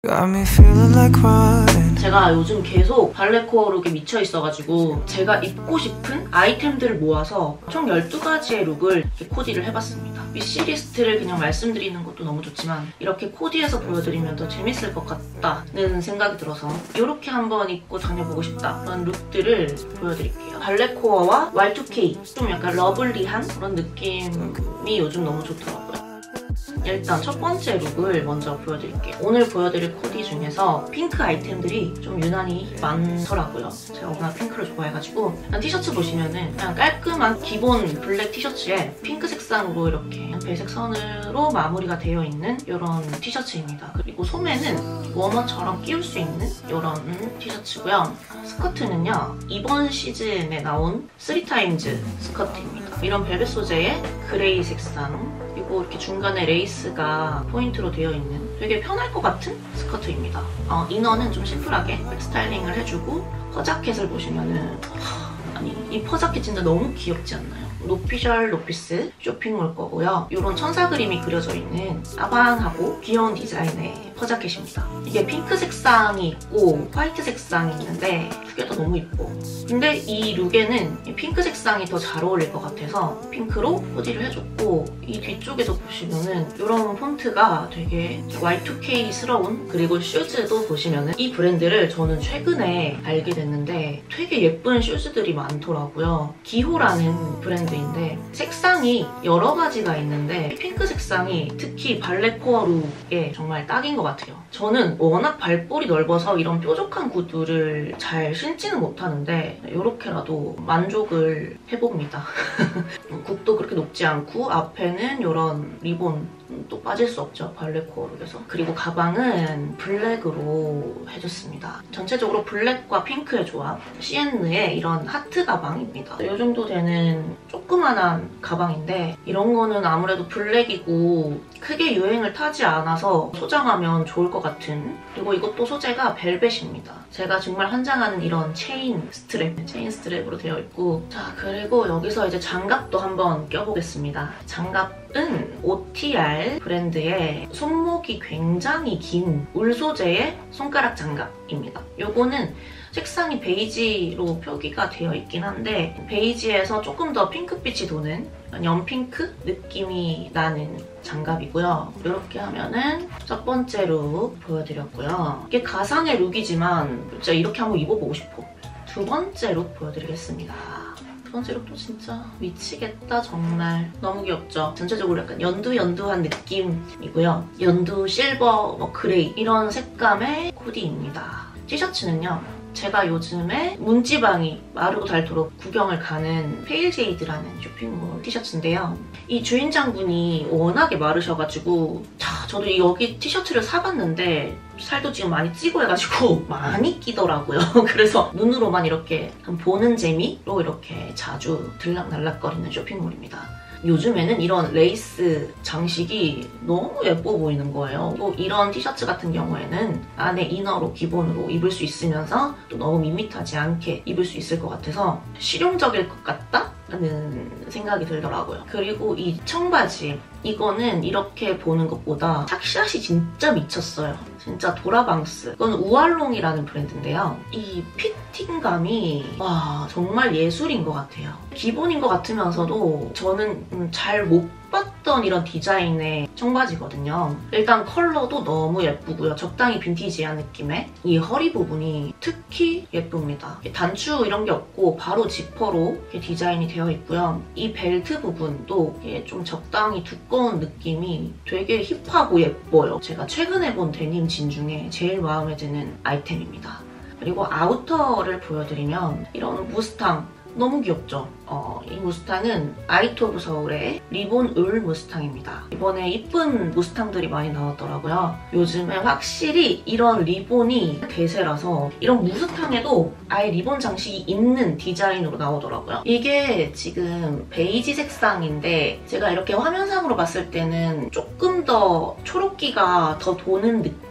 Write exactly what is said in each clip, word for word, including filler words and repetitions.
제가 요즘 계속 발레코어 룩에 미쳐 있어가지고 제가 입고 싶은 아이템들을 모아서 총 열두 가지의 룩을 이렇게 코디를 해봤습니다. 위시리스트를 그냥 말씀드리는 것도 너무 좋지만 이렇게 코디해서 보여드리면 더 재밌을 것 같다는 생각이 들어서 이렇게 한번 입고 다녀보고 싶다 그런 룩들을 보여드릴게요. 발레코어와 와이 투 케이 좀 약간 러블리한 그런 느낌이 요즘 너무 좋더라고요. 일단 첫 번째 룩을 먼저 보여드릴게요. 오늘 보여드릴 코디 중에서 핑크 아이템들이 좀 유난히 많더라고요. 제가 워낙 핑크를 좋아해가지고 일단 티셔츠 보시면은 그냥 깔끔한 기본 블랙 티셔츠에 핑크 색상으로 이렇게 배색 선으로 마무리가 되어 있는 이런 티셔츠입니다. 그리고 소매는 워머처럼 끼울 수 있는 이런 티셔츠고요. 스커트는요, 이번 시즌에 나온 쓰리 타임즈 스커트입니다. 이런 벨벳 소재의 그레이 색상, 그리고 이렇게 중간에 레이스가 포인트로 되어 있는 되게 편할 것 같은 스커트입니다. 어, 이너는 좀 심플하게 스타일링을 해주고 퍼자켓을 보시면은 아니 이 퍼자켓 진짜 너무 귀엽지 않나요? 노피셜 노피스 쇼핑몰 거고요. 이런 천사 그림이 그려져 있는 아방하고 귀여운 디자인의 퍼자켓입니다. 이게 핑크 색상이 있고 화이트 색상이 있는데 두 개 다 너무 이뻐. 근데 이 룩에는 이 핑크 색상이 더 잘 어울릴 것 같아서 핑크로 코디를 해줬고, 이 뒤쪽에도 보시면은 이런 폰트가 되게 와이 투 케이스러운, 그리고 슈즈도 보시면은 이 브랜드를 저는 최근에 알게 됐는데 되게 예쁜 슈즈들이 많더라고요. 기호라는 브랜드인데 색상이 여러 가지가 있는데 핑크 색상이 특히 발레코어 룩에 정말 딱인 것 같아요. 저는 워낙 발볼이 넓어서 이런 뾰족한 구두를 잘 신지는 못하는데 이렇게라도 만족을 해봅니다. 굽도 그렇게 높지 않고 앞에는 이런 리본 또 빠질 수 없죠, 발레코어 룩에서. 그리고 가방은 블랙으로 해줬습니다. 전체적으로 블랙과 핑크의 조합, 시엔느의 이런 하트 가방입니다. 이 정도 되는 조그만한 가방인데 이런 거는 아무래도 블랙이고 크게 유행을 타지 않아서 소장하면 좋을 것 같은, 그리고 이것도 소재가 벨벳입니다. 제가 정말 환장하는 이런 체인 스트랩, 체인 스트랩으로 되어 있고, 자 그리고 여기서 이제 장갑도 한번 껴보겠습니다. 장갑은 오 티 알 브랜드의 손목이 굉장히 긴 울 소재의 손가락 장갑입니다. 요거는 색상이 베이지로 표기가 되어 있긴 한데 베이지에서 조금 더 핑크빛이 도는 연핑크 느낌이 나는 장갑이고요. 이렇게 하면은 첫 번째 룩 보여드렸고요. 이게 가상의 룩이지만 진짜 이렇게 한번 입어보고 싶어. 두 번째 룩 보여드리겠습니다. 두 번째 룩도 진짜 미치겠다, 정말 너무 귀엽죠? 전체적으로 약간 연두연두한 느낌이고요. 연두, 실버, 뭐 그레이 이런 색감의 코디입니다. 티셔츠는요, 제가 요즘에 문지방이 마르고 닳도록 구경을 가는 페일제이드라는 쇼핑몰 티셔츠인데요. 이 주인장분이 워낙에 마르셔가지고 자, 저도 여기 티셔츠를 사봤는데 살도 지금 많이 찌고 해가지고 많이 끼더라고요. 그래서 눈으로만 이렇게 보는 재미로 이렇게 자주 들락날락거리는 쇼핑몰입니다. 요즘에는 이런 레이스 장식이 너무 예뻐 보이는 거예요. 또 이런 티셔츠 같은 경우에는 안에 이너로 기본으로 입을 수 있으면서 또 너무 밋밋하지 않게 입을 수 있을 것 같아서 실용적일 것 같다? 라는 생각이 들더라고요. 그리고 이 청바지, 이거는 이렇게 보는 것보다 샷샷이 진짜 미쳤어요. 진짜 도라방스. 이건 우알롱이라는 브랜드인데요. 이 피팅감이 와 정말 예술인 것 같아요. 기본인 것 같으면서도 저는 음, 잘 못 봤던 이런 디자인의 청바지거든요. 일단 컬러도 너무 예쁘고요. 적당히 빈티지한 느낌의 이 허리 부분이 특히 예쁩니다. 단추 이런 게 없고 바로 지퍼로 이렇게 디자인이 되어 있고요. 이 벨트 부분도 좀 적당히 두꺼운 느낌이 되게 힙하고 예뻐요. 제가 최근에 본 데님 진 중에 제일 마음에 드는 아이템입니다. 그리고 아우터를 보여드리면 이런 무스탕 너무 귀엽죠? 어, 이 무스탕은 아이트 오브 서울의 리본 울 무스탕입니다. 이번에 이쁜 무스탕들이 많이 나왔더라고요. 요즘에 확실히 이런 리본이 대세라서 이런 무스탕에도 아예 리본 장식이 있는 디자인으로 나오더라고요. 이게 지금 베이지 색상인데 제가 이렇게 화면상으로 봤을 때는 조금 더 초록기가 더 도는 느낌?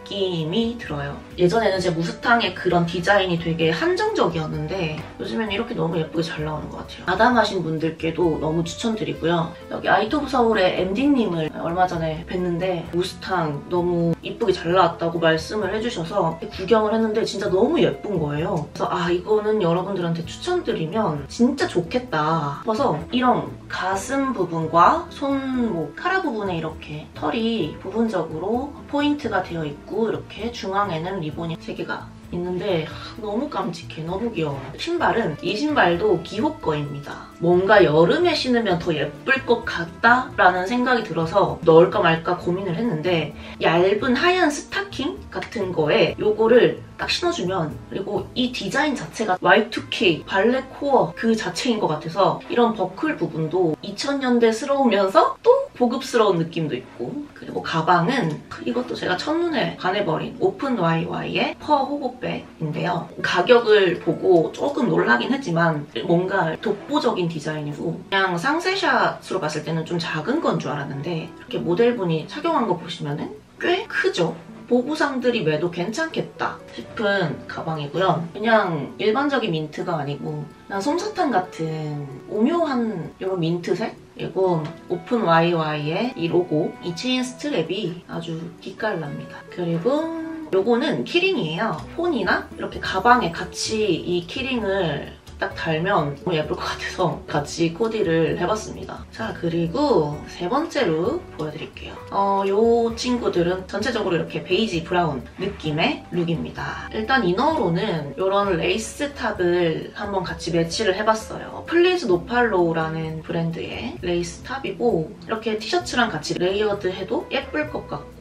느낌이 들어요. 예전에는 제 무스탕의 그런 디자인이 되게 한정적이었는데 요즘에는 이렇게 너무 예쁘게 잘 나오는 것 같아요. 아담하신 분들께도 너무 추천드리고요. 여기 아이트 오브 서울의 엠디님을 얼마 전에 뵀는데 무스탕 너무 이쁘게 잘 나왔다고 말씀을 해주셔서 구경을 했는데 진짜 너무 예쁜 거예요. 그래서 아 이거는 여러분들한테 추천드리면 진짜 좋겠다 싶어서 이런 가슴 부분과 손목, 카라 부분에 이렇게 털이 부분적으로 포인트가 되어 있고 이렇게 중앙에는 리본이 세 개가 있는데 너무 깜찍해. 너무 귀여워. 신발은 이 신발도 기호 거입니다. 뭔가 여름에 신으면 더 예쁠 것 같다라는 생각이 들어서 넣을까 말까 고민을 했는데 얇은 하얀 스타킹 같은 거에 요거를 딱 신어주면, 그리고 이 디자인 자체가 와이 투 케이, 발레 코어 그 자체인 것 같아서 이런 버클 부분도 이천 년대스러우면서 또 고급스러운 느낌도 있고, 그리고 가방은 이것도 제가 첫눈에 반해버린 오픈 와이와이의 퍼 호보백인데요. 가격을 보고 조금 놀라긴 했지만 뭔가 독보적인 디자인이고 그냥 상세샷으로 봤을 때는 좀 작은 건 줄 알았는데 이렇게 모델분이 착용한 거 보시면은 꽤 크죠? 보부상들이 매도 괜찮겠다 싶은 가방이고요. 그냥 일반적인 민트가 아니고 그냥 솜사탕 같은 오묘한 이런 민트색? 그리고 오픈 와이와이의 이 로고, 이 체인 스트랩이 아주 기깔납니다. 그리고 요거는 키링이에요. 폰이나 이렇게 가방에 같이 이 키링을 딱 달면 너무 예쁠 것 같아서 같이 코디를 해봤습니다. 자, 그리고 세 번째 룩 보여드릴게요. 어, 요 친구들은 전체적으로 이렇게 베이지 브라운 느낌의 룩입니다. 일단 이너로는 이런 레이스 탑을 한번 같이 매치를 해봤어요. 플리즈 노팔로우라는 브랜드의 레이스 탑이고 이렇게 티셔츠랑 같이 레이어드 해도 예쁠 것 같고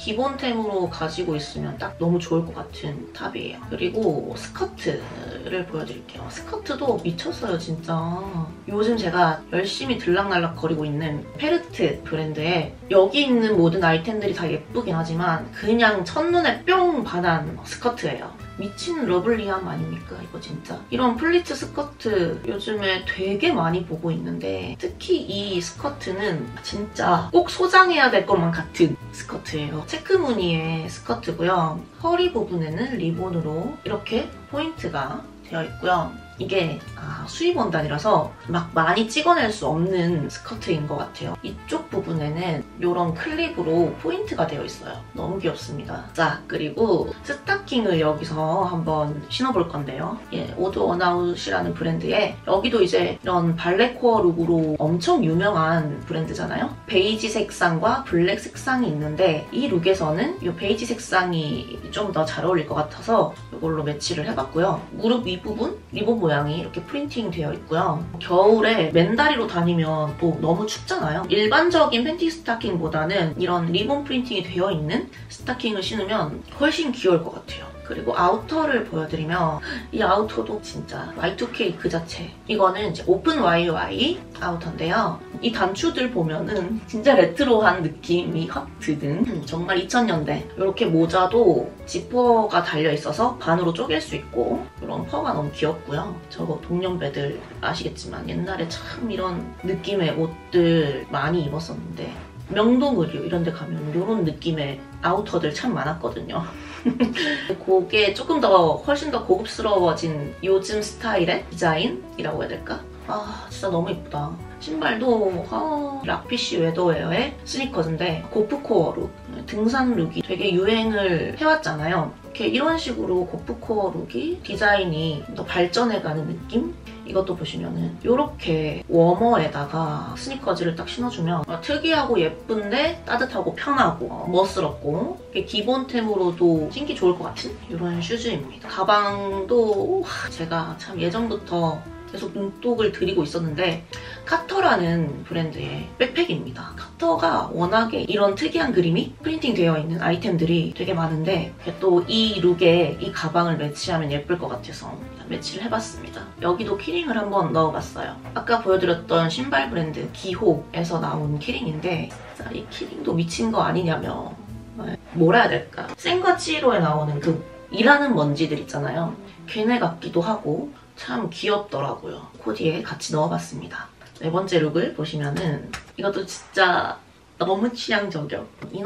기본템으로 가지고 있으면 딱 너무 좋을 것 같은 탑이에요. 그리고 스커트를 보여드릴게요. 스커트도 미쳤어요, 진짜. 요즘 제가 열심히 들락날락 거리고 있는 페르트 브랜드의 여기 있는 모든 아이템들이 다 예쁘긴 하지만 그냥 첫눈에 뿅 반한 스커트예요. 미친 러블리함 아닙니까, 이거 진짜? 이런 플리츠 스커트 요즘에 되게 많이 보고 있는데 특히 이 스커트는 진짜 꼭 소장해야 될 것만 같은 스커트예요. 체크 무늬의 스커트고요. 허리 부분에는 리본으로 이렇게 포인트가 되어 있고요. 이게 아, 수입 원단이라서 막 많이 찍어낼 수 없는 스커트인 것 같아요. 이쪽 부분에는 이런 클립으로 포인트가 되어 있어요. 너무 귀엽습니다. 자, 그리고 스타킹을 여기서 한번 신어볼 건데요. 예, 오드 원아웃이라는 브랜드에 여기도 이제 이런 발레 코어 룩으로 엄청 유명한 브랜드잖아요. 베이지 색상과 블랙 색상이 있는데 이 룩에서는 이 베이지 색상이 좀 더 잘 어울릴 것 같아서 이걸로 매치를 해봤고요. 무릎 윗부분 리본 모양이 이렇게 프린팅 되어 있고요. 겨울에 맨다리로 다니면 또 너무 춥잖아요. 일반적인 팬티 스타킹보다는 이런 리본 프린팅이 되어 있는 스타킹을 신으면 훨씬 귀여울 것 같아요. 그리고 아우터를 보여드리면 이 아우터도 진짜 와이 투 케이 그 자체. 이거는 이제 오픈 와이와이 아우터인데요. 이 단추들 보면은 진짜 레트로한 느낌이 확 드는 정말 이천 년대. 이렇게 모자도 지퍼가 달려있어서 반으로 쪼갤 수 있고 이런 퍼가 너무 귀엽고요. 저거 동년배들 아시겠지만 옛날에 참 이런 느낌의 옷들 많이 입었었는데 명동 의류 이런 데 가면 이런 느낌의 아우터들 참 많았거든요. 그게 조금 더 훨씬 더 고급스러워진 요즘 스타일의 디자인이라고 해야 될까? 아 진짜 너무 예쁘다. 신발도 아, 락피쉬 웨더웨어의 스니커즈인데 고프코어 룩, 등산 룩이 되게 유행을 해왔잖아요. 이렇게 이런 식으로 고프코어 룩이 디자인이 더 발전해가는 느낌? 이것도 보시면은 이렇게 워머에다가 스니커즈를 딱 신어주면 특이하고 예쁜데 따뜻하고 편하고 멋스럽고 기본템으로도 신기 좋을 것 같은 이런 슈즈입니다. 가방도 제가 참 예전부터 계속 눈독을 들이고 있었는데 카터라는 브랜드의 백팩입니다. 카터가 워낙에 이런 특이한 그림이 프린팅되어 있는 아이템들이 되게 많은데 또 이 룩에 이 가방을 매치하면 예쁠 것 같아서 매치를 해봤습니다. 여기도 키링을 한번 넣어봤어요. 아까 보여드렸던 신발 브랜드 기호에서 나온 키링인데 이 키링도 미친 거 아니냐며 뭐라 해야 될까? 생과 치히로에 나오는 그 일하는 먼지들 있잖아요. 걔네 같기도 하고 참 귀엽더라고요. 코디에 같이 넣어봤습니다. 네 번째 룩을 보시면은 이것도 진짜 너무 취향 저격.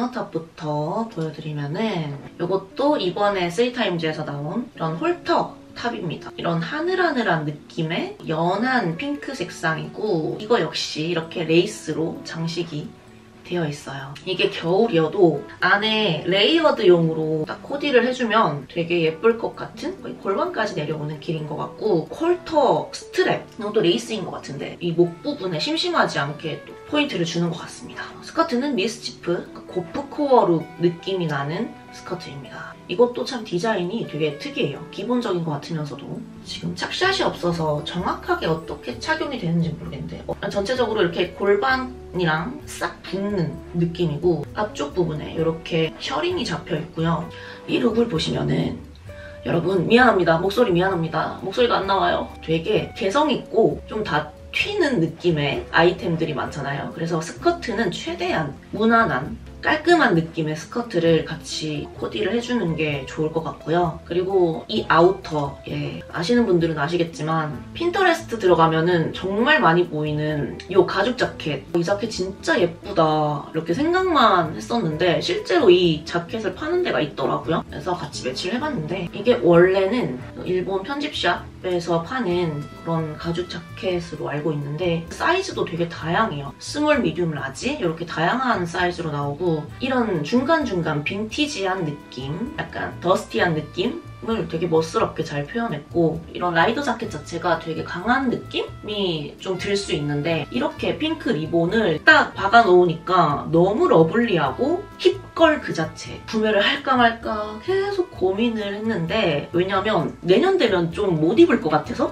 이너탑부터 보여드리면은 이것도 이번에 쓰리타임즈에서 나온 이런 홀터 탑입니다. 이런 하늘하늘한 느낌의 연한 핑크 색상이고 이거 역시 이렇게 레이스로 장식이 되어 있어요. 이게 겨울이어도 안에 레이어드용으로 딱 코디를 해주면 되게 예쁠 것 같은 거의 골반까지 내려오는 길인 것 같고 콜터 스트랩 이것도 레이스인 것 같은데 이 목 부분에 심심하지 않게 또 포인트를 주는 것 같습니다. 스커트는 미스치프 고프코어 룩 느낌이 나는 스커트입니다. 이것도 참 디자인이 되게 특이해요. 기본적인 것 같으면서도 지금 착샷이 없어서 정확하게 어떻게 착용이 되는지 모르겠는데 어, 전체적으로 이렇게 골반이랑 싹 붙는 느낌이고 앞쪽 부분에 이렇게 셔링이 잡혀 있고요. 이 룩을 보시면은 여러분 미안합니다. 목소리 미안합니다. 목소리가 안 나와요. 되게 개성있고 좀 다 튀는 느낌의 아이템들이 많잖아요. 그래서 스커트는 최대한 무난한 깔끔한 느낌의 스커트를 같이 코디를 해주는 게 좋을 것 같고요. 그리고 이 아우터, 예, 아시는 분들은 아시겠지만 핀터레스트 들어가면은 정말 많이 보이는 이 가죽 자켓. 이 자켓 진짜 예쁘다 이렇게 생각만 했었는데 실제로 이 자켓을 파는 데가 있더라고요. 그래서 같이 매치를 해봤는데 이게 원래는 일본 편집샵에서 파는 그런 가죽 자켓으로 알고 있는데 사이즈도 되게 다양해요. 스몰, 미디움, 라지 이렇게 다양한 사이즈로 나오고 이런 중간중간 빈티지한 느낌, 약간 더스티한 느낌을 되게 멋스럽게 잘 표현했고 이런 라이더 자켓 자체가 되게 강한 느낌이 좀 들 수 있는데 이렇게 핑크 리본을 딱 박아놓으니까 너무 러블리하고 힙걸 그 자체. 구매를 할까 말까 계속 고민을 했는데 왜냐면 내년 되면 좀 못 입을 것 같아서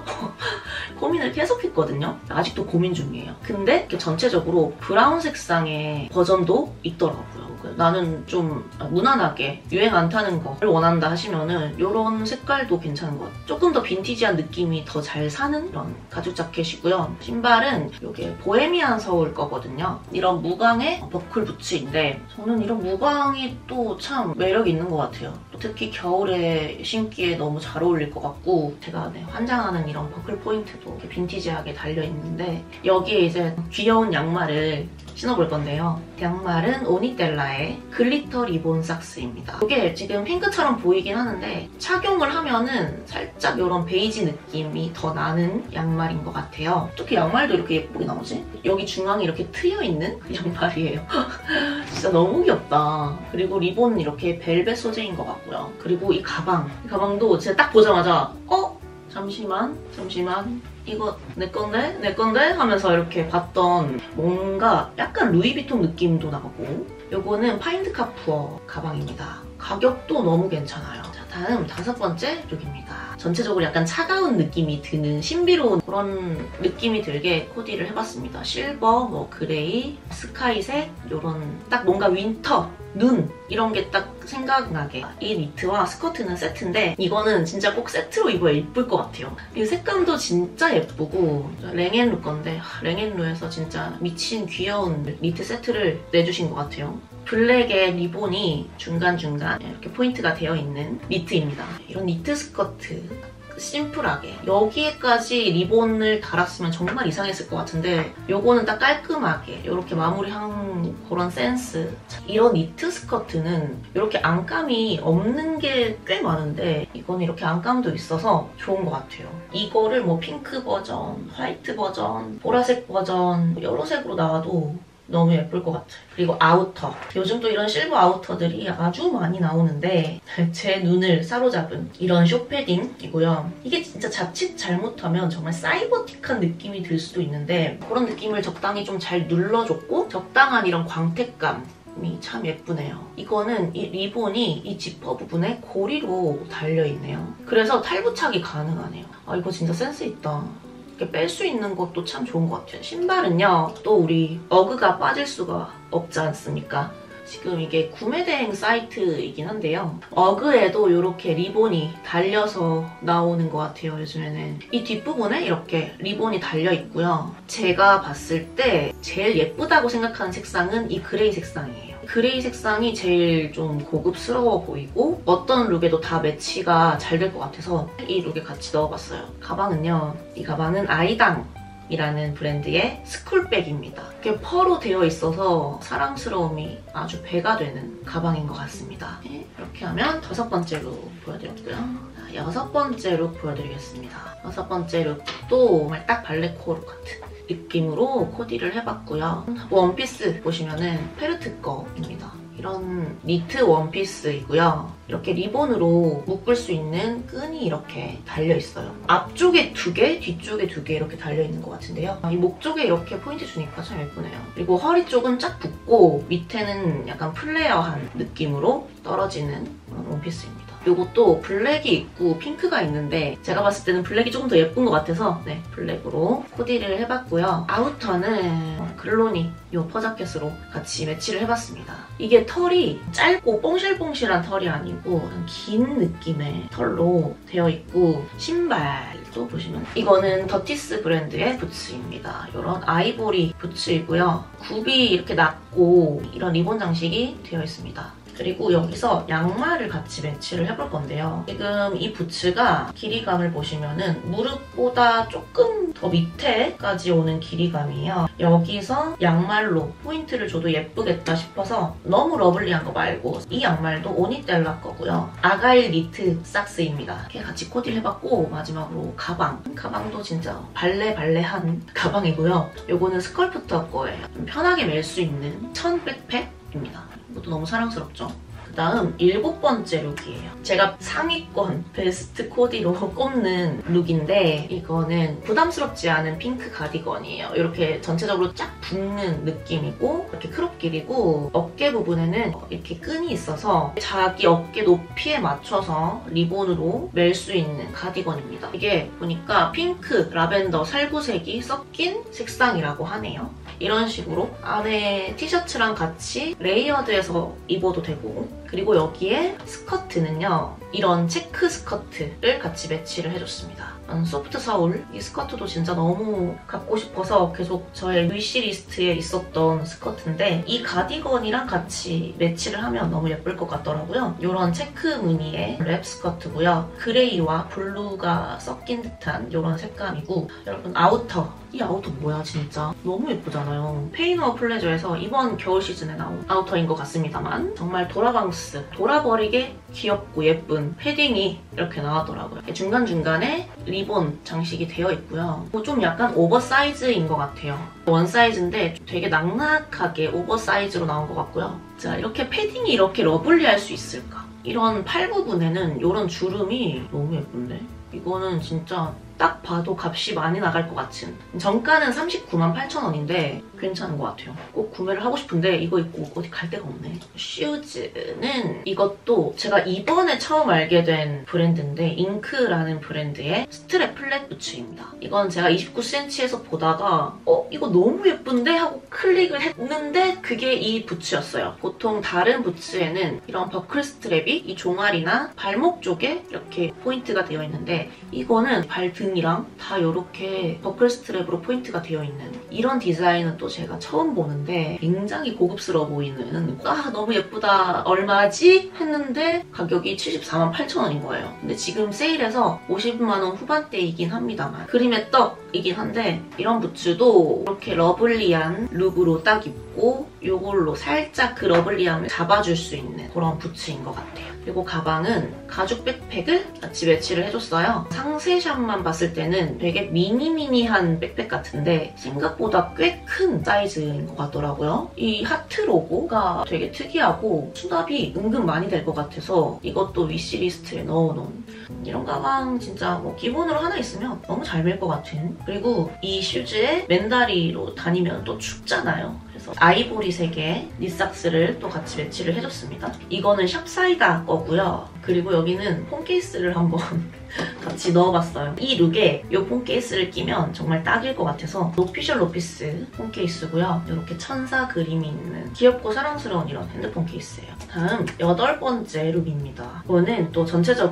고민을 계속 했거든요. 아직도 고민 중이에요. 근데 이렇게 전체적으로 브라운 색상의 버전도 있더라고요. 나는 좀 무난하게 유행 안 타는 거를 원한다 하시면은 이런 색깔도 괜찮은 것 같아요. 조금 더 빈티지한 느낌이 더 잘 사는 이런 가죽 자켓이고요. 신발은 이게 보헤미안 서울 거거든요. 이런 무광의 버클 부츠인데 저는 이런 무광이 또 참 매력 있는 것 같아요. 특히 겨울에 신기에 너무 잘 어울릴 것 같고 제가 네, 환장하는 이런 버클 포인트도 이렇게 빈티지하게 달려있는데 여기에 이제 귀여운 양말을 신어볼 건데요. 양말은 오니텔라의 글리터 리본 삭스입니다. 이게 지금 핑크처럼 보이긴 하는데 착용을 하면은 살짝 이런 베이지 느낌이 더 나는 양말인 것 같아요. 어떻게 양말도 이렇게 예쁘게 나오지? 여기 중앙에 이렇게 트여있는 양말이에요. 진짜 너무 귀엽다. 그리고 리본은 이렇게 벨벳 소재인 것 같고요. 그리고 이 가방. 이 가방도 제가 딱 보자마자 어? 잠시만, 잠시만. 이거 내 건데? 내 건데? 하면서 이렇게 봤던 뭔가 약간 루이비통 느낌도 나고 요거는 파인드 카푸어 가방입니다. 가격도 너무 괜찮아요. 자, 다음 다섯 번째 룩입니다. 전체적으로 약간 차가운 느낌이 드는 신비로운 그런 느낌이 들게 코디를 해봤습니다. 실버, 뭐 그레이, 스카이색 이런 딱 뭔가 윈터, 눈 이런 게 딱 생각나게 이 니트와 스커트는 세트인데 이거는 진짜 꼭 세트로 입어야 예쁠 것 같아요. 이 색감도 진짜 예쁘고 랭앤루 건데 랭앤루에서 진짜 미친 귀여운 니트 세트를 내주신 것 같아요. 블랙의 리본이 중간중간 이렇게 포인트가 되어 있는 니트입니다. 이런 니트 스커트 심플하게 여기에까지 리본을 달았으면 정말 이상했을 것 같은데 요거는 딱 깔끔하게 이렇게 마무리한 그런 센스. 이런 니트 스커트는 이렇게 안감이 없는 게 꽤 많은데 이거는 이렇게 안감도 있어서 좋은 것 같아요. 이거를 뭐 핑크 버전, 화이트 버전, 보라색 버전 여러 색으로 나와도 너무 예쁠 것 같아요. 그리고 아우터. 요즘 또 이런 실버 아우터들이 아주 많이 나오는데 제 눈을 사로잡은 이런 쇼패딩이고요. 이게 진짜 자칫 잘못하면 정말 사이버틱한 느낌이 들 수도 있는데 그런 느낌을 적당히 좀 잘 눌러줬고 적당한 이런 광택감 이 참 예쁘네요. 이거는 이 리본이 이 지퍼 부분에 고리로 달려있네요. 그래서 탈부착이 가능하네요. 아 이거 진짜 센스 있다. 이렇게 뺄 수 있는 것도 참 좋은 것 같아요. 신발은요, 또 우리 어그가 빠질 수가 없지 않습니까? 지금 이게 구매대행 사이트이긴 한데요. 어그에도 이렇게 리본이 달려서 나오는 것 같아요, 요즘에는. 이 뒷부분에 이렇게 리본이 달려있고요. 제가 봤을 때 제일 예쁘다고 생각하는 색상은 이 그레이 색상이에요. 그레이 색상이 제일 좀 고급스러워 보이고 어떤 룩에도 다 매치가 잘 될 것 같아서 이 룩에 같이 넣어봤어요. 가방은요, 이 가방은 아이당 이라는 브랜드의 스쿨백입니다. 이게 펄로 되어 있어서 사랑스러움이 아주 배가 되는 가방인 것 같습니다. 이렇게 하면 다섯 번째 룩 보여드렸고요. 자, 여섯 번째 룩 보여드리겠습니다. 여섯 번째 룩도 정말 딱 발레코어 룩 같은 느낌으로 코디를 해봤고요. 원피스 보시면은 페르트 거입니다. 이런 니트 원피스이고요. 이렇게 리본으로 묶을 수 있는 끈이 이렇게 달려있어요. 앞쪽에 두 개, 뒤쪽에 두 개 이렇게 달려있는 것 같은데요. 이 목 쪽에 이렇게 포인트 주니까 참 예쁘네요. 그리고 허리 쪽은 쫙 붙고 밑에는 약간 플레어한 느낌으로 떨어지는 그런 원피스입니다. 이것도 블랙이 있고 핑크가 있는데 제가 봤을 때는 블랙이 조금 더 예쁜 것 같아서 네, 블랙으로 코디를 해봤고요. 아우터는 글로니 이 퍼자켓으로 같이 매치를 해봤습니다. 이게 털이 짧고 뽕실뽕실한 털이 아니고 긴 느낌의 털로 되어 있고 신발도 보시면 이거는 더티스 브랜드의 부츠입니다. 이런 아이보리 부츠이고요. 굽이 이렇게 낮고 이런 리본 장식이 되어 있습니다. 그리고 여기서 양말을 같이 매치를 해볼 건데요. 지금 이 부츠가 길이감을 보시면은 무릎보다 조금 더 밑에까지 오는 길이감이에요. 여기서 양말로 포인트를 줘도 예쁘겠다 싶어서 너무 러블리한 거 말고 이 양말도 오니텔라 거고요. 아가일 니트 삭스입니다. 이렇게 같이 코디를 해봤고 마지막으로 가방. 가방도 진짜 발레발레한 가방이고요. 요거는 스컬프터 거예요. 좀 편하게 멜 수 있는 천 백팩입니다. 이것도 너무 사랑스럽죠? 그 다음 일곱 번째 룩이에요. 제가 상위권 베스트 코디로 꼽는 룩인데 이거는 부담스럽지 않은 핑크 가디건이에요. 이렇게 전체적으로 쫙 붙는 느낌이고 이렇게 크롭 길이고 어깨 부분에는 이렇게 끈이 있어서 자기 어깨 높이에 맞춰서 리본으로 멜 수 있는 가디건입니다. 이게 보니까 핑크, 라벤더, 살구색이 섞인 색상이라고 하네요. 이런 식으로 안에 티셔츠랑 같이 레이어드해서 입어도 되고 그리고 여기에 스커트는요. 이런 체크 스커트를 같이 매치를 해줬습니다. 소프트 사울 이 스커트도 진짜 너무 갖고 싶어서 계속 저의 위시리스트에 있었던 스커트인데 이 가디건이랑 같이 매치를 하면 너무 예쁠 것 같더라고요. 이런 체크 무늬의 랩 스커트고요. 그레이와 블루가 섞인 듯한 이런 색감이고 여러분 아우터 이 아우터 뭐야 진짜 너무 예쁘잖아요. 페이너 플레저에서 이번 겨울 시즌에 나온 아우터인 것 같습니다만 정말 도라방스 돌아버리게 귀엽고 예쁜 패딩이 이렇게 나왔더라고요. 중간중간에 리본 장식이 되어 있고요. 좀 약간 오버사이즈인 것 같아요. 원 사이즈인데 되게 낙낙하게 오버사이즈로 나온 것 같고요. 자, 이렇게 패딩이 이렇게 러블리할 수 있을까? 이런 팔 부분에는 이런 주름이 너무 예쁜데? 이거는 진짜 딱 봐도 값이 많이 나갈 것 같은 정가는 삼십구만 팔천 원인데 괜찮은 것 같아요. 꼭 구매를 하고 싶은데 이거 입고 어디 갈 데가 없네. 슈즈는 이것도 제가 이번에 처음 알게 된 브랜드인데 잉크라는 브랜드의 스트랩 플랫 부츠입니다. 이건 제가 이십구 센티미터에서 보다가 어? 이거 너무 예쁜데? 하고 클릭을 했는데 그게 이 부츠였어요. 보통 다른 부츠에는 이런 버클 스트랩이 이 종아리나 발목 쪽에 이렇게 포인트가 되어 있는데 이거는 발등이랑 다 이렇게 버클 스트랩으로 포인트가 되어 있는 이런 디자인은 또 제가 처음 보는데 굉장히 고급스러워 보이는 아 너무 예쁘다 얼마지? 했는데 가격이 칠십사만 팔천 원인 거예요. 근데 지금 세일해서 오십만 원 후반대이긴 합니다만 그림의 떡이긴 한데 이런 부츠도 이렇게 러블리한 룩으로 딱 입고 이걸로 살짝 그 러블리함을 잡아줄 수 있는 그런 부츠인 것 같아요. 그리고 가방은 가죽 백팩을 같이 매치를 해줬어요. 상세샷만 봤을 때는 되게 미니미니한 백팩 같은데 생각보다 꽤 큰 사이즈인 것 같더라고요. 이 하트 로고가 되게 특이하고 수납이 은근 많이 될 것 같아서 이것도 위시리스트에 넣어놓은 이런 가방 진짜 뭐 기본으로 하나 있으면 너무 잘 멜 것 같은 그리고 이 슈즈에 맨다리로 다니면 또 춥잖아요. 그래서 아이보리색의 니삭스를 또 같이 매치를 해줬습니다. 이거는 샵사이다 거고요. 그리고 여기는 폰 케이스를 한번 같이 넣어봤어요. 이 룩에 이 폰 케이스를 끼면 정말 딱일 것 같아서 오피셜 로피스 폰 케이스고요. 이렇게 천사 그림이 있는 귀엽고 사랑스러운 이런 핸드폰 케이스예요. 다음 여덟 번째 룩입니다. 이거는 또 전체적으로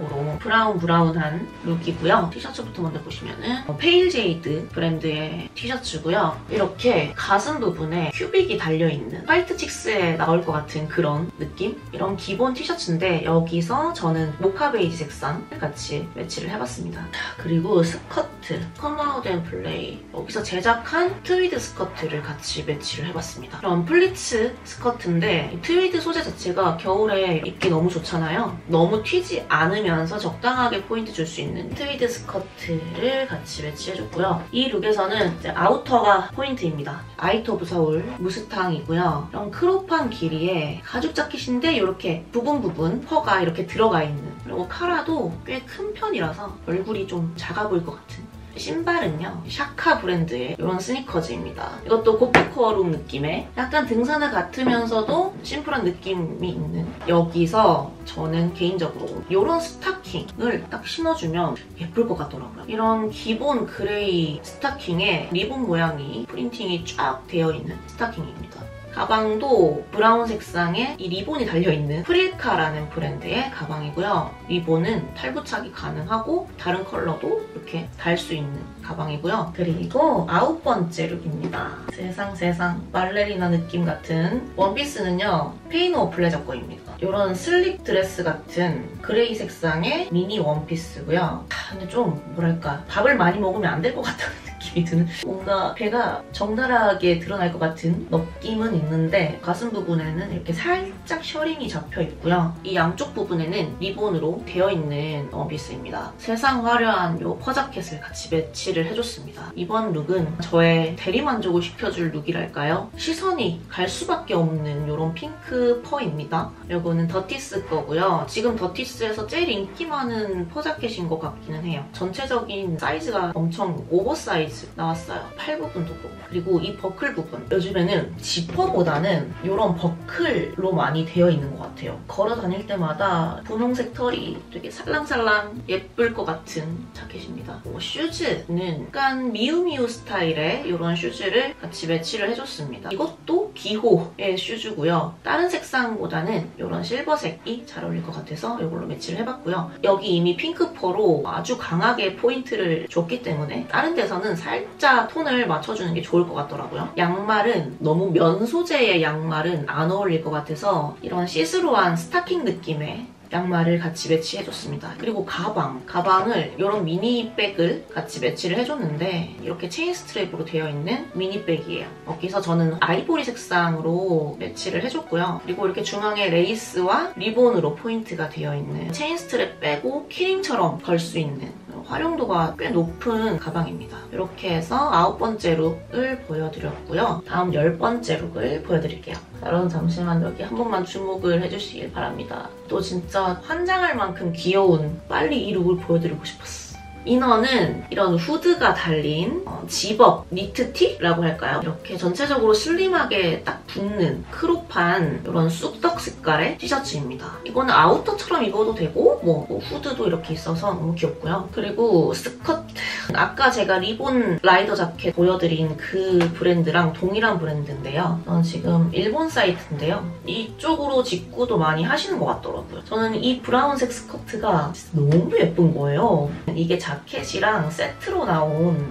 브라운 브라운한 룩이고요. 티셔츠부터 먼저 보시면은 페일 제이드 브랜드의 티셔츠고요. 이렇게 가슴 부분에 큐빅이 달려있는 화이트 칙스에 나올 것 같은 그런 느낌? 이런 기본 티셔츠인데 여기서 저는 모카 베이지 색상 같이 매치를 해봤습니다. 자, 그리고 스커트, 컴아웃 앤 플레이. 여기서 제작한 트위드 스커트를 같이 매치를 해봤습니다. 이런 플리츠 스커트인데 트위드 소재 자체가 겨울에 입기 너무 좋잖아요. 너무 튀지 않으면서 적당하게 포인트 줄 수 있는 트위드 스커트를 같이 매치해줬고요. 이 룩에서는 이제 아우터가 포인트입니다. 아이터 오브 서울 무스탕이고요. 이런 크롭한 길이에 가죽 자켓인데 이렇게 부분 부분 퍼가 이렇게 들어가 있는, 그리고 카라도 꽤 큰 편이라서 얼굴이 좀 작아 보일 것 같은. 신발은요, 샤카 브랜드의 이런 스니커즈입니다. 이것도 고프코어룩 느낌의 약간 등산화 같으면서도 심플한 느낌이 있는. 여기서 저는 개인적으로 이런 스타킹을 딱 신어주면 예쁠 것 같더라고요. 이런 기본 그레이 스타킹에 리본 모양이 프린팅이 쫙 되어 있는 스타킹입니다. 가방도 브라운 색상에 이 리본이 달려있는 프릴카라는 브랜드의 가방이고요. 리본은 탈부착이 가능하고 다른 컬러도 이렇게 달 수 있는 가방이고요. 그리고 아홉 번째 룩입니다. 세상 세상 발레리나 느낌 같은 원피스는요, 페이노 플레저 거입니다. 이런 슬립 드레스 같은 그레이 색상의 미니 원피스고요. 아, 근데 좀 뭐랄까, 밥을 많이 먹으면 안 될 것 같다는 느낌이 드는, 뭔가 배가 적나라하게 드러날 것 같은 느낌은 있는데 가슴 부분에는 이렇게 살짝 셔링이 잡혀 있고요. 이 양쪽 부분에는 리본으로 되어 있는 원피스입니다. 세상 화려한 이 퍼자켓을 같이 매치를 해줬습니다. 이번 룩은 저의 대리만족을 시켜줄 룩이랄까요? 시선이 갈 수밖에 없는 이런 핑크 퍼입니다. 이거는 더티스 거고요. 지금 더티스에서 제일 인기 많은 퍼자켓인 것 같기는 해요. 전체적인 사이즈가 엄청 오버사이즈 나왔어요. 팔 부분도 그렇고. 그리고 이 버클 부분, 요즘에는 지퍼보다는 이런 버클로 많이 되어 있는 것 같아요. 걸어 다닐 때마다 분홍색 털이 되게 살랑살랑 예쁠 것 같은 자켓입니다. 뭐 슈즈는 약간 미우미우 스타일의 이런 슈즈를 같이 매치를 해줬습니다. 이것도 기호의 슈즈고요. 다른 색상보다는 이런 실버색이 잘 어울릴 것 같아서 이걸로 매치를 해봤고요. 여기 이미 핑크퍼로 아주 강하게 포인트를 줬기 때문에 다른 데서는 살짝 톤을 맞춰주는 게 좋을 것 같더라고요. 양말은 너무 면 소재의 양말은 안 어울릴 것 같아서 이런 시스루한 스타킹 느낌의 양말을 같이 매치해줬습니다. 그리고 가방. 가방을 이런 미니백을 같이 매치를 해줬는데 이렇게 체인 스트랩으로 되어 있는 미니백이에요. 여기서 저는 아이보리 색상으로 매치를 해줬고요. 그리고 이렇게 중앙에 레이스와 리본으로 포인트가 되어 있는 체인 스트랩 빼고 키링처럼 걸 수 있는 활용도가 꽤 높은 가방입니다. 이렇게 해서 아홉 번째 룩을 보여드렸고요. 다음 열 번째 룩을 보여드릴게요. 자, 여러분 잠시만 여기 한 번만 주목을 해주시길 바랍니다. 또 진짜 환장할 만큼 귀여운, 빨리 이 룩을 보여드리고 싶었어. 이너는 이런 후드가 달린 어, 집업 니트티라고 할까요? 이렇게 전체적으로 슬림하게 딱 붙는 크롭한 이런 쑥떡 색깔의 티셔츠입니다. 이거는 아우터처럼 입어도 되고 뭐, 뭐 후드도 이렇게 있어서 너무 귀엽고요. 그리고 스커트. 아까 제가 리본 라이더 자켓 보여드린 그 브랜드랑 동일한 브랜드인데요. 저는 지금 일본 사이트인데요. 이쪽으로 직구도 많이 하시는 것 같더라고요. 저는 이 브라운색 스커트가 진짜 너무 예쁜 거예요. 이게 자켓이랑 세트로 나온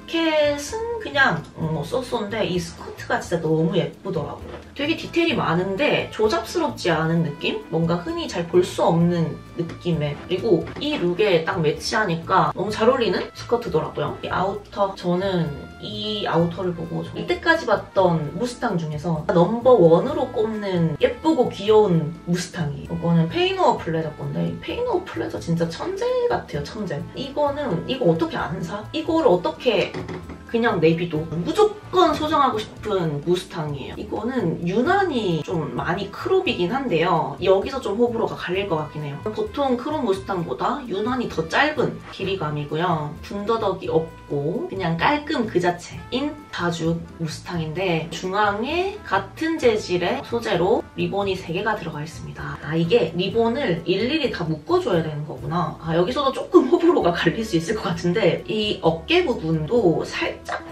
자켓은 그냥 뭐 쏘쏘인데 이 스커트가 진짜 너무 예쁘더라고요. 되게 디테일이 많은데 조잡스럽지 않은 느낌? 뭔가 흔히 잘 볼 수 없는 느낌의, 그리고 이 룩에 딱 매치하니까 너무 잘 어울리는 스커트더라고요. 이 아우터, 저는 이 아우터를 보고 이때까지 봤던 무스탕 중에서 넘버원으로 꼽는 예쁘고 귀여운 무스탕이에요. 이거는 페이노어 플레저 건데 페이노어 플레저 진짜 천재 같아요, 천재. 이거는 이거 어떻게 안 사? 이거를 어떻게 그냥 내비도 무조건 소장하고 싶은 무스탕이에요. 이거는 유난히 좀 많이 크롭이긴 한데요. 여기서 좀 호불호가 갈릴 것 같긴 해요. 보통 크롭 무스탕보다 유난히 더 짧은 길이감이고요. 군더더기 없고 그냥 깔끔 그 자체인 다죽 무스탕인데 중앙에 같은 재질의 소재로 리본이 세 개가 들어가 있습니다. 아, 이게 리본을 일일이 다 묶어줘야 되는 거구나. 아, 여기서도 조금 호불호가 갈릴 수 있을 것 같은데 이 어깨 부분도 살짝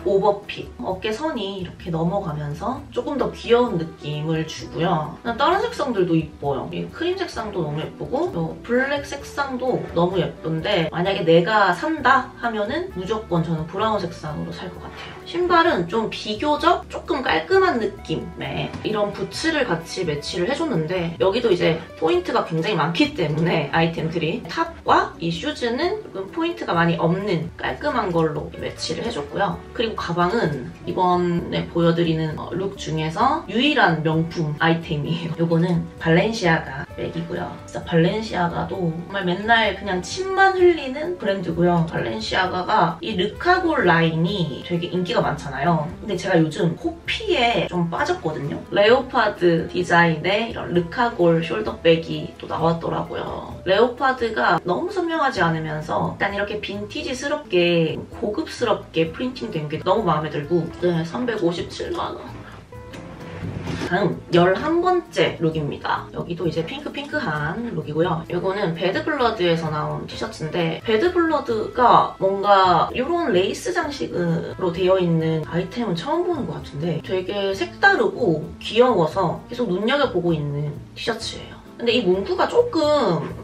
오버핏, 어깨 선이 이렇게 넘어가면서 조금 더 귀여운 느낌을 주고요. 다른 색상들도 이뻐요. 이 크림 색상도 너무 예쁘고 이 블랙 색상도 너무 예쁜데 만약에 내가 산다 하면은 무조건 저는 브라운 색상으로 살 것 같아요. 신발은 좀 비교적 조금 깔끔한 느낌의 이런 부츠를 같이 매치를 해줬는데 여기도 이제 포인트가 굉장히 많기 때문에 아이템들이 탑과 이 슈즈는 조금 포인트가 많이 없는 깔끔한 걸로 매치를 해줬고요. 그리고 가방은 이번에 보여드리는 룩 중에서 유일한 명품 아이템이에요. 이거는 발렌시아가 백이고요. 진짜 발렌시아가도 정말 맨날 그냥 침만 흘리는 브랜드고요. 발렌시아가가 이 르카골 라인이 되게 인기가 많잖아요. 근데 제가 요즘 호피에 좀 빠졌거든요. 레오파드 디자인의 이런 르카골 숄더백이 또 나왔더라고요. 레오파드가 너무 선명하지 않으면서 약간 이렇게 빈티지스럽게 고급스럽게 프린팅된 게 너무 마음에 들고 네, 삼백오십칠만 원. 다음 열한 번째 룩입니다. 여기도 이제 핑크핑크한 룩이고요. 이거는 배드블러드에서 나온 티셔츠인데 배드블러드가 뭔가 이런 레이스 장식으로 되어 있는 아이템은 처음 보는 것 같은데 되게 색다르고 귀여워서 계속 눈여겨보고 있는 티셔츠예요. 근데 이 문구가 조금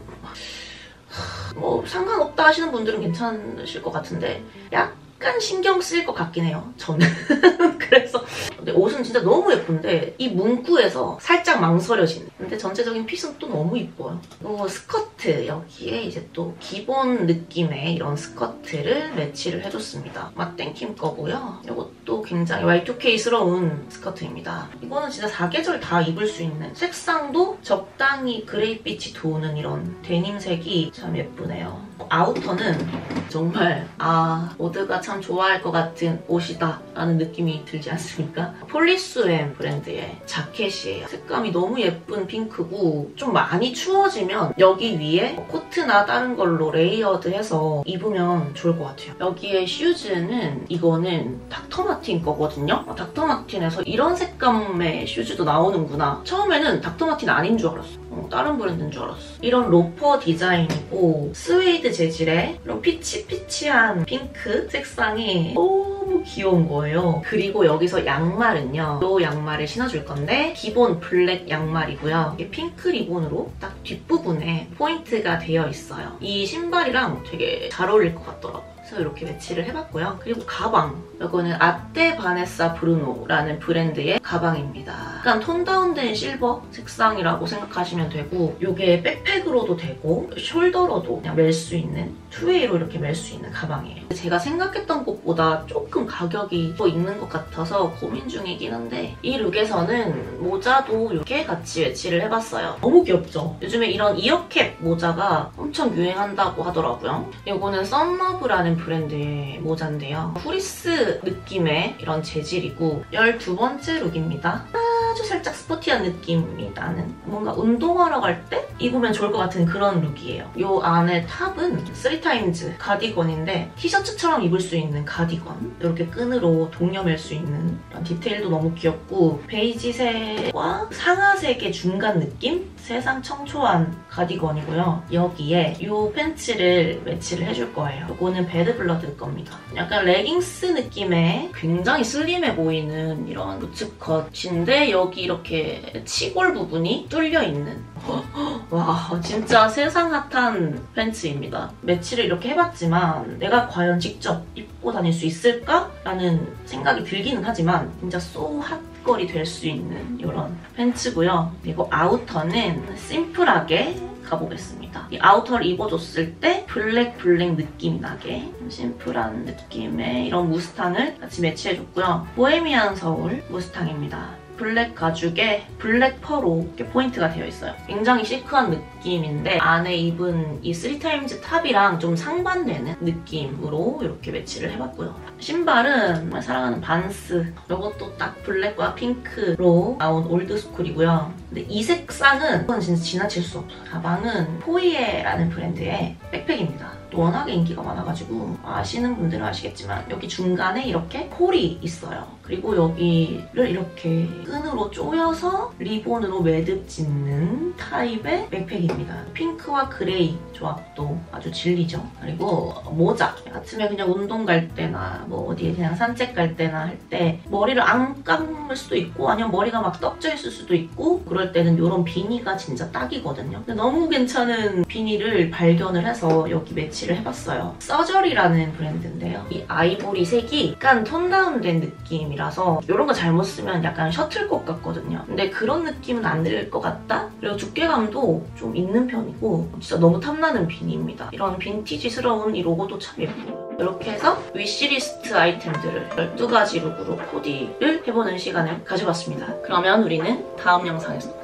뭐 상관없다 하시는 분들은 괜찮으실 것 같은데 약간 신경 쓰일 것 같긴 해요, 저는. 그래서 근데 옷은 진짜 너무 예쁜데 이 문구에서 살짝 망설여지는. 근데 전체적인 핏은 또 너무 이뻐요. 그리고 스커트, 여기에 이제 또 기본 느낌의 이런 스커트를 매치를 해줬습니다. 맛땡킴 거고요. 이것도 굉장히 와이 투 케이스러운 스커트입니다. 이거는 진짜 사계절 다 입을 수 있는, 색상도 적당히 그레이빛이 도는 이런 데님색이 참 예쁘네요. 아우터는 정말 아, 모두가 참 좋아할 것 같은 옷이다 라는 느낌이 들지 않습니까? 폴리스엠 브랜드의 자켓이에요. 색감이 너무 예쁜 핑크고 좀 많이 추워지면 여기 위에 코트나 다른 걸로 레이어드해서 입으면 좋을 것 같아요. 여기에 슈즈는 이거는 닥터마틴 거거든요? 닥터마틴에서 이런 색감의 슈즈도 나오는구나. 처음에는 닥터마틴 아닌 줄 알았어. 어, 다른 브랜드인 줄 알았어. 이런 로퍼 디자인이고 스웨이드 재질의 이런 피치피치한 핑크 색상이 너무 귀여운 거예요. 그리고 여기서 양말은요. 이 양말을 신어줄 건데 기본 블랙 양말이고요. 이게 핑크 리본으로 딱 뒷부분에 포인트가 되어 있어요. 이 신발이랑 되게 잘 어울릴 것 같더라고요. 그래서 이렇게 매치를 해봤고요. 그리고 가방. 이거는 아떼 바네사 브루노라는 브랜드의 가방입니다. 약간 톤 다운된 실버 색상이라고 생각하시면 되고 이게 백팩으로도 되고 숄더로도 그냥 멜 수 있는 투웨이로 이렇게 멜 수 있는 가방이에요. 제가 생각했던 것보다 조금 가격이 더 있는 것 같아서 고민 중이긴 한데 이 룩에서는 모자도 이렇게 같이 매치를 해봤어요. 너무 귀엽죠? 요즘에 이런 이어캡 모자가 엄청 유행한다고 하더라고요. 이거는 썬러브라는 브랜드의 모자인데요. 후리스 느낌의 이런 재질이고 열두 번째 룩입니다. 아주 살짝 스포티한 느낌이 나는 뭔가 운동하러 갈 때 입으면 좋을 것 같은 그런 룩이에요. 이 안에 탑은 쓰리 타임즈 가디건인데 티셔츠처럼 입을 수 있는 가디건. 이렇게 끈으로 동여맬 수 있는 이런 디테일도 너무 귀엽고 베이지색과 상아색의 중간 느낌? 세상 청초한 가디건이고요. 여기에 이 팬츠를 매치를 해줄 거예요. 이거는 배드블러드 겁니다. 약간 레깅스 느낌의 굉장히 슬림해 보이는 이런 부츠컷인데 여기 이렇게 치골 부분이 뚫려있는 와 진짜 세상 핫한 팬츠입니다. 매치를 이렇게 해봤지만 내가 과연 직접 입고 다닐 수 있을까? 라는 생각이 들기는 하지만 진짜 소 핫걸이 될 수 있는 이런 팬츠고요. 그리고 아우터는 심플하게 가보겠습니다. 이 아우터를 입어줬을 때 블랙 블랙 느낌이 나게 심플한 느낌의 이런 무스탕을 같이 매치해줬고요. 보헤미안 서울 무스탕입니다. 블랙 가죽에 블랙 펄로 이렇게 포인트가 되어 있어요. 굉장히 시크한 느낌인데 안에 입은 이 쓰리 타임즈 탑이랑 좀 상반되는 느낌으로 이렇게 매치를 해봤고요. 신발은 정말 사랑하는 반스. 이것도 딱 블랙과 핑크로 나온 올드스쿨이고요. 근데 이 색상은 이건 진짜 지나칠 수 없어요. 가방은 포이에라는 브랜드의 백팩입니다. 이것도 워낙에 인기가 많아가지고 아시는 분들은 아시겠지만 여기 중간에 이렇게 폴이 있어요. 그리고 여기를 이렇게 끈으로 조여서 리본으로 매듭 짓는 타입의 백팩입니다. 핑크와 그레이 조합도 아주 진리죠. 그리고 모자. 아침에 그냥 운동 갈 때나 뭐 어디에 그냥 산책 갈 때나 할 때 머리를 안 감을 수도 있고 아니면 머리가 막 떡져 있을 수도 있고 그럴 때는 이런 비니가 진짜 딱이거든요. 근데 너무 괜찮은 비니를 발견을 해서 여기 매치를 해봤어요. 서저리라는 브랜드인데요. 이 아이보리 색이 약간 톤 다운된 느낌이라서 이런 거 잘못 쓰면 약간 셔틀콕 같거든요. 근데 그런 느낌은 안 들 것 같다? 그리고 두께감도 좀 있는 편이고 진짜 너무 탐나는 비니입니다. 이런 빈티지스러운 이 로고도 참 예뻐요. 이렇게 해서 위시리스트 아이템들을 열두 가지 룩으로 코디를 해보는 시간을 가져봤습니다. 그러면 우리는 다음 영상에서